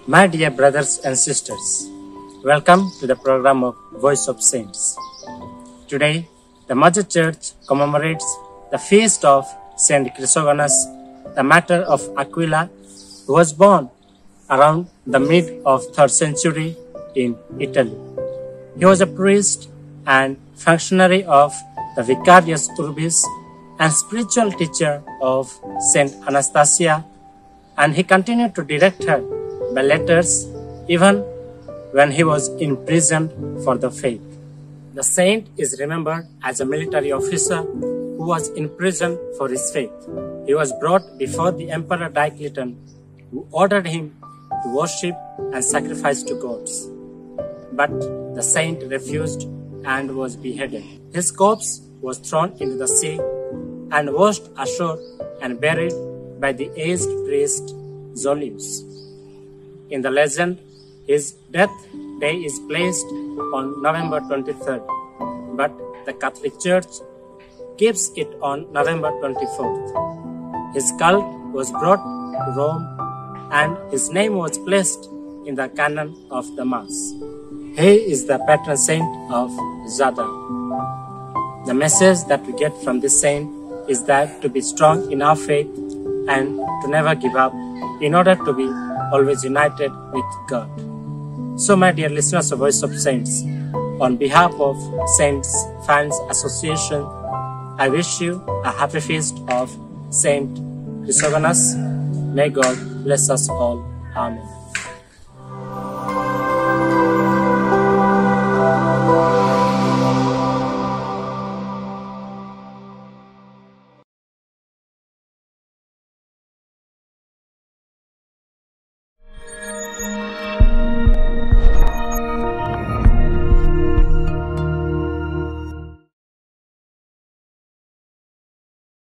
My dear brothers and sisters, welcome to the program of Voice of Saints. Today, the Mother Church commemorates the feast of Saint Chrysogonus, the martyr of Aquila, who was born around the mid of 3rd century in Italy. He was a priest and functionary of the Vicarius Urbis and spiritual teacher of Saint Anastasia, and he continued to direct her by letters even when he was imprisoned for the faith. The saint is remembered as a military officer who was imprisoned for his faith. He was brought before the Emperor Diocletian, who ordered him to worship and sacrifice to gods. But the saint refused and was beheaded. His corpse was thrown into the sea and washed ashore and buried by the aged priest Zolius. In the legend, his death day is placed on November 23rd, but the Catholic Church keeps it on November 24th. His cult was brought to Rome and his name was placed in the canon of the Mass. He is the patron saint of Zadar. The message that we get from this saint is that to be strong in our faith and to never give up in order to be always united with God. So my dear listeners of Voice of Saints, on behalf of Saints Fans Association, I wish you a happy feast of Saint Chrysogonus. May God bless us all. Amen.